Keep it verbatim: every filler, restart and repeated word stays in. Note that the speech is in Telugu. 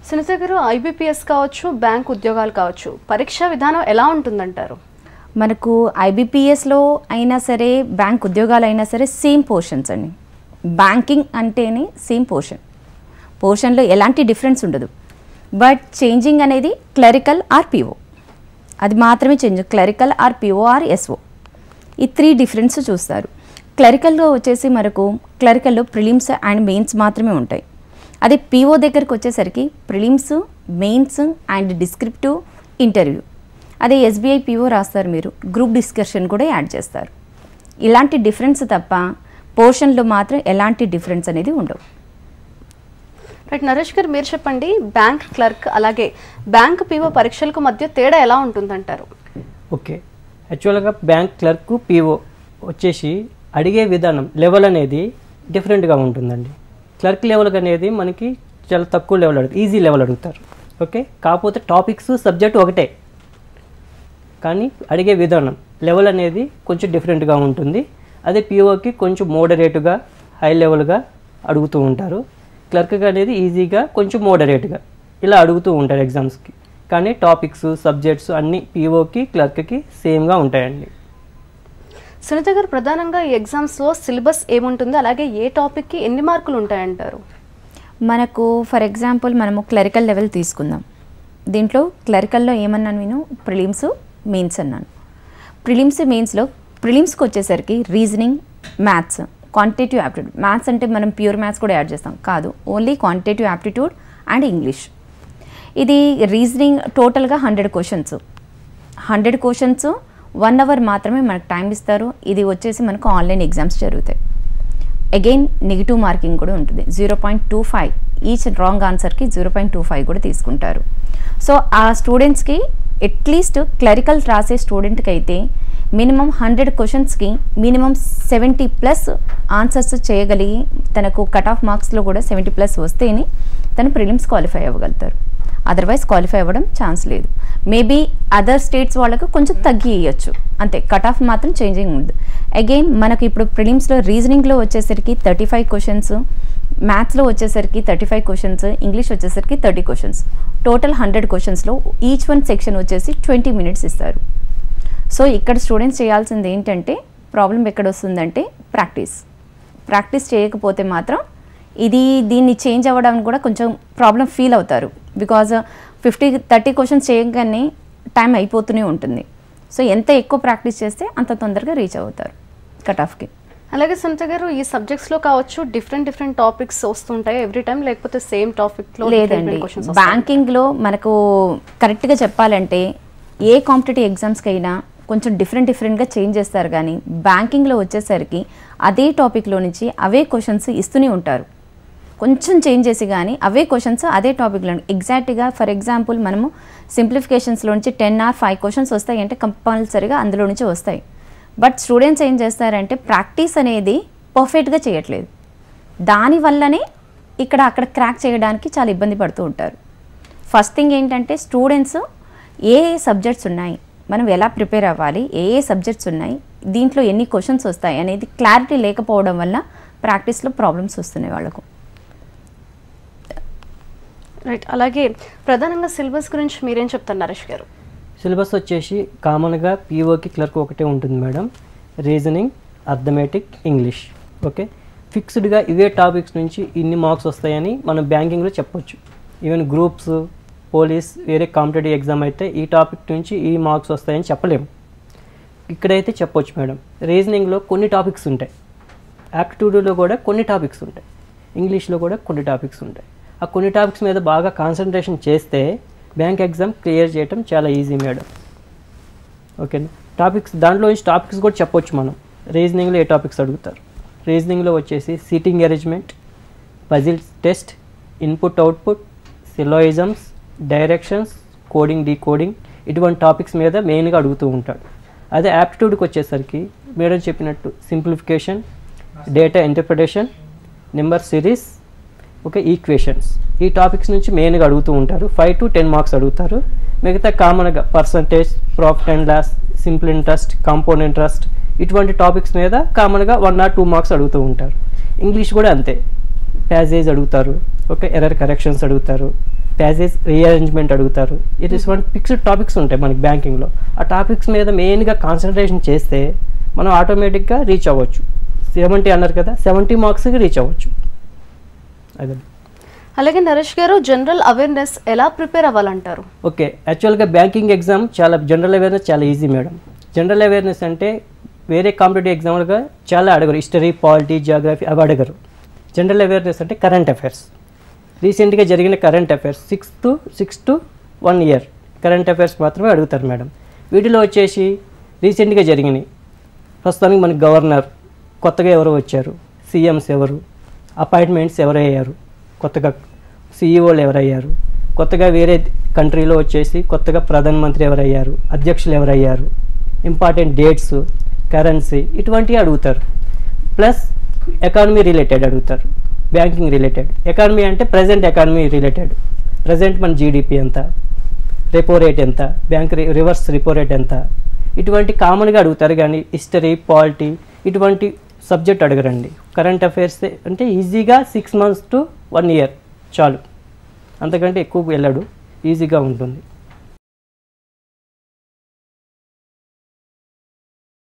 సునీత గారు, ఐబీపీఎస్ కావచ్చు, బ్యాంక్ ఉద్యోగాలు కావచ్చు, పరీక్షా విధానం ఎలా ఉంటుందంటారు? మనకు ఐబీపీఎస్లో అయినా సరే, బ్యాంక్ ఉద్యోగాలు అయినా సరే సేమ్ పోర్షన్స్ అండి. బ్యాంకింగ్ అంటేనే సేమ్ పోర్షన్, పోర్షన్లో ఎలాంటి డిఫరెన్స్ ఉండదు. బట్ చేంజింగ్ అనేది క్లరికల్ ఆర్ పిఓ, అది మాత్రమే change. Clerical or PO or SO, ఈ త్రీ డిఫరెన్స్ చూస్తారు. క్లరికల్లో వచ్చేసి మనకు క్లరికల్లో ప్రిలిమ్స్ అండ్ మెయిన్స్ మాత్రమే ఉంటాయి. అదే పిఓ దగ్గరికి వచ్చేసరికి prelims, mains and descriptive, interview. అదే ఎస్బీఐ పిఓ రాస్తారు మీరు, గ్రూప్ డిస్కషన్ కూడా యాడ్ చేస్తారు. ఇలాంటి డిఫరెన్స్ తప్ప పోర్షన్లో మాత్రం ఎలాంటి డిఫరెన్స్ అనేది ఉండవు. రైట్, నరేష్ గారు మీరు చెప్పండి, బ్యాంక్ క్లర్క్ అలాగే బ్యాంక్ పిఓ పరీక్షలకు మధ్య తేడా ఎలా ఉంటుందంటారు? ఓకే, యాక్చువల్గా బ్యాంక్ క్లర్క్ పిఓ వచ్చేసి అడిగే విధానం లెవెల్ అనేది డిఫరెంట్గా ఉంటుందండి. క్లర్క్ లెవెల్ అనేది మనకి చాలా తక్కువ లెవెల్ అడుగుతారు, ఈజీ లెవెల్ అడుగుతారు. ఓకే, కాకపోతే టాపిక్స్ సబ్జెక్ట్ ఒకటే, కానీ అడిగే విధానం లెవెల్ అనేది కొంచెం డిఫరెంట్గా ఉంటుంది. అదే పిఓకి కొంచెం మోడరేట్గా, హై లెవెల్గా అడుగుతూ ఉంటారు. క్లర్క్ అనేది ఈజీగా కొంచెం మోడరేట్గా ఇలా అడుగుతూ ఉంటారు ఎగ్జామ్స్కి. కానీ టాపిక్స్ సబ్జెక్ట్స్ అన్నీ పిఓకి క్లర్క్కి సేమ్గా ఉంటాయండి. సునీత గారు, ప్రధానంగా ఈ ఎగ్జామ్స్లో సిలబస్ ఏముంటుంది, అలాగే ఏ టాపిక్కి ఎన్ని మార్కులు ఉంటాయంటారు? మనకు ఫర్ ఎగ్జాంపుల్ మనము క్లరికల్ లెవెల్ తీసుకుందాం. దీంట్లో క్లరికల్లో ఏమన్నాను నేను, ప్రిలిమ్స్, మెయిన్స్ అన్నాను. ప్రిలిమ్స్, మెయిన్స్లో ప్రిలిమ్స్కి వచ్చేసరికి reasoning, maths, quantitative aptitude. Maths అంటే మనం ప్యూర్ మ్యాథ్స్ కూడా యాడ్ చేస్తాం కాదు, only quantitative aptitude and English. ఇది రీజనింగ్ టోటల్గా hundred questions hundred questions one hour మాత్రమే మనకు టైం ఇస్తారు. ఇది వచ్చేసి మనకు ఆన్లైన్ ఎగ్జామ్స్ జరుగుతాయి. అగైన్ నెగిటివ్ మార్కింగ్ కూడా ఉంటుంది, zero point two five each wrong ఆన్సర్కి జీరో పాయింట్ టూ ఫైవ్ కూడా తీసుకుంటారు. సో ఆ స్టూడెంట్స్కి అట్లీస్ట్ క్లరికల్ రాసే స్టూడెంట్కి అయితే మినిమం హండ్రెడ్ క్వశ్చన్స్కి మినిమం సెవెంటీ ప్లస్ ఆన్సర్స్ చేయగలిగి తనకు కట్ ఆఫ్ మార్క్స్లో కూడా సెవెంటీ ప్లస్ వస్తేనే తను ప్రిలిమ్స్ క్వాలిఫై అవ్వగలుగుతారు. అదర్వైజ్ క్వాలిఫై అవ్వడం ఛాన్స్ లేదు. మేబీ అదర్ స్టేట్స్ వాళ్ళకు కొంచెం తగ్గి ఇవ్వచ్చు, అంతే. కట్ ఆఫ్ మాత్రం చేంజింగ్ ఉండదు. అగైన్ మనకు ఇప్పుడు ప్రిలిమ్స్లో రీజనింగ్లో వచ్చేసరికి థర్టీ ఫైవ్ క్వశ్చన్స్, మ్యాథ్స్లో వచ్చేసరికి థర్టీ ఫైవ్ క్వశ్చన్స్, ఇంగ్లీష్ వచ్చేసరికి థర్టీ క్వశ్చన్స్, టోటల్ హండ్రెడ్ క్వశ్చన్స్లో ఈచ్ వన్ సెక్షన్ వచ్చేసి ట్వంటీ మినిట్స్ ఇస్తారు. సో ఇక్కడ స్టూడెంట్స్ చేయాల్సింది ఏంటంటే, ప్రాబ్లం ఎక్కడ వస్తుందంటే ప్రాక్టీస్. ప్రాక్టీస్ చేయకపోతే మాత్రం ఇది దీన్ని చేంజ్ అవ్వడానికి కూడా కొంచెం ప్రాబ్లం ఫీల్ అవుతారు. బికాజ్ ఫిఫ్టీ థర్టీ క్వశ్చన్స్ చేయగానే టైం అయిపోతూనే ఉంటుంది. సో ఎంత ఎక్కువ ప్రాక్టీస్ చేస్తే అంత తొందరగా రీచ్ అవుతారు కట్ ఆఫ్కి. అలాగే సునీత గారు, ఈ సబ్జెక్ట్స్లో కావచ్చు డిఫరెంట్ డిఫరెంట్ టాపిక్స్ వస్తుంటాయి ఎవ్రీ టైం, లేకపోతే సేమ్ టాపిక్లో? లేదండి, బ్యాంకింగ్లో మనకు కరెక్ట్గా చెప్పాలంటే ఏ కాంపిటేటివ్ ఎగ్జామ్స్కి అయినా కొంచెం డిఫరెంట్ డిఫరెంట్గా చేంజ్ చేస్తారు. కానీ బ్యాంకింగ్లో వచ్చేసరికి అదే టాపిక్లో నుంచి అవే క్వశ్చన్స్ ఇస్తూనే ఉంటారు. కొంచెం చేంజ్ చేసి కానీ అవే క్వశ్చన్స్ అదే టాపిక్లో ఎగ్జాక్ట్గా. ఫర్ ఎగ్జాంపుల్ మనము సింప్లిఫికేషన్స్లో నుంచి టెన్ ఆర్ ఫైవ్ క్వశ్చన్స్ వస్తాయి అంటే కంపల్సరీగా అందులో నుంచి వస్తాయి. బట్ స్టూడెంట్స్ ఏం చేస్తారంటే ప్రాక్టీస్ అనేది పర్ఫెక్ట్గా చేయట్లేదు. దానివల్లనే ఇక్కడ అక్కడ క్రాక్ చేయడానికి చాలా ఇబ్బంది పడుతూ ఉంటారు. ఫస్ట్ థింగ్ ఏంటంటే స్టూడెంట్స్ ఏ ఏ సబ్జెక్ట్స్ ఉన్నాయి, మనం ఎలా ప్రిపేర్ అవ్వాలి, ఏ ఏ సబ్జెక్ట్స్ ఉన్నాయి, దీంట్లో ఎన్ని క్వశ్చన్స్ వస్తాయి అనేది క్లారిటీ లేకపోవడం వల్ల ప్రాక్టీస్లో ప్రాబ్లమ్స్ వస్తున్నాయి వాళ్ళకు. రైట్, అలాగే ప్రధానంగా సిలబస్ గురించి మీరేం చెప్తారు నరేష్ గారు? సిలబస్ వచ్చేసి కామన్గా పీఓకి క్లర్క్ ఒకటే ఉంటుంది madam, reasoning, arithmetic, English. Okay, ఫిక్స్డ్గా ఇవే టాపిక్స్ నుంచి ఇన్ని మార్క్స్ వస్తాయని మనం బ్యాంకింగ్లో చెప్పొచ్చు. ఈవెన్ గ్రూప్స్, పోలీస్, వేరే కాంపిటేటివ్ ఎగ్జామ్ అయితే ఈ టాపిక్ నుంచి ఈ మార్క్స్ వస్తాయని చెప్పలేము. ఇక్కడైతే చెప్పొచ్చు మేడం. రీజనింగ్లో కొన్ని టాపిక్స్ ఉంటాయి, యాప్టిట్యూడ్లో కూడా కొన్ని టాపిక్స్ ఉంటాయి, ఇంగ్లీష్లో కూడా కొన్ని టాపిక్స్ ఉంటాయి. ఆ కొన్ని టాపిక్స్ మీద బాగా కాన్సన్ట్రేషన్ చేస్తే బ్యాంక్ ఎగ్జామ్ క్లియర్ చేయడం చాలా ఈజీ మేడం. ఓకేనా, టాపిక్స్ దాంట్లో నుంచి టాపిక్స్ కూడా చెప్పొచ్చు మనం. రీజనింగ్లో ఏ టాపిక్స్ అడుగుతారు? రీజనింగ్లో వచ్చేసి seating arrangement, puzzle test, input output, syllogisms, directions, coding, decoding, ఇటువంటి టాపిక్స్ మీద మెయిన్గా అడుగుతూ ఉంటాడు. అదే యాప్టిట్యూడ్కి వచ్చేసరికి మేడం చెప్పినట్టు simplification, data interpretation, number series, okay, equations, ఈ టాపిక్స్ నుంచి మెయిన్గా అడుగుతూ ఉంటారు. ఫైవ్ టు టెన్ మార్క్స్ అడుగుతారు. మిగతా కామన్గా percentage, profit and loss, simple interest, compound interest, ఇటువంటి టాపిక్స్ మీద కామన్గా వన్ ఆర్ టూ మార్క్స్ అడుగుతూ ఉంటారు. ఇంగ్లీష్ కూడా అంతే, ప్యాసేజ్ అడుగుతారు, ఓకే, ఎర్రర్ కరెక్షన్స్ అడుగుతారు, ప్యాసేజ్ రీఅరేంజ్మెంట్ అడుగుతారు. It is one fixed topics ఉంటాయి మనకి బ్యాంకింగ్లో. ఆ టాపిక్స్ మీద మెయిన్గా కాన్సన్ట్రేషన్ చేస్తే మనం ఆటోమేటిక్గా రీచ్ అవ్వచ్చు. సెవెంటీ అన్నారు కదా, సెవెంటీ మార్క్స్కి రీచ్ అవ్వచ్చు. అదే. అలాగే నరేష్ గారు, జనరల్ అవేర్నెస్ ఎలా ప్రిపేర్ అవ్వాలంటారు? ఓకే, యాక్చువల్గా బ్యాంకింగ్ ఎగ్జామ్ చాలా జనరల్ అవేర్నెస్ చాలా ఈజీ మేడం. జనరల్ అవేర్నెస్ అంటే వేరే కాంపిటేటివ్ ఎగ్జామ్లుగా చాలా అడగరు. హిస్టరీ, పాలిటీ, జియోగ్రఫీ అవి అడగరు. జనరల్ అవేర్నెస్ అంటే కరెంట్ అఫైర్స్, రీసెంట్గా జరిగిన current affairs, six to six to one year current affairs మాత్రమే అడుగుతారు మేడం. వీటిలో వచ్చేసి రీసెంట్గా జరిగినాయి, ప్రస్తుతానికి మనకి గవర్నర్ కొత్తగా ఎవరు వచ్చారు, సీఎంస్ ఎవరు, అపాయింట్మెంట్స్ ఎవరయ్యారు, కొత్తగా సీఈఓలు ఎవరయ్యారు, కొత్తగా వేరే కంట్రీలో వచ్చేసి కొత్తగా ప్రధానమంత్రి ఎవరయ్యారు, అధ్యక్షులు ఎవరయ్యారు, ఇంపార్టెంట్ డేట్స్, కరెన్సీ, ఇటువంటివి అడుగుతారు. ప్లస్ ఎకానమీ రిలేటెడ్ అడుగుతారు, బ్యాంకింగ్ రిలేటెడ్. ఎకానమీ అంటే ప్రజెంట్ ఎకానమీ రిలేటెడ్, ప్రజెంట్ మన జీడిపి ఎంత, రెపో రేట్ ఎంత, బ్యాంక్ రివర్స్ రెపో రేట్ ఎంత, ఇటువంటి కామన్గా అడుగుతారు. కానీ హిస్టరీ, పాలిటీ ఇటువంటి సబ్జెక్ట్ అడగరండి. కరెంట్ అఫైర్స్ అంటే ఈజీగా six months to one year చాలు, అంతకంటే ఎక్కువ వెళ్ళడు, ఈజీగా ఉంటుంది.